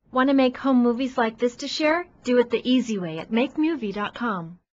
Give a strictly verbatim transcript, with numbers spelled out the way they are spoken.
Want to make home movies like this to share? Do it the easy way at make movie dot com.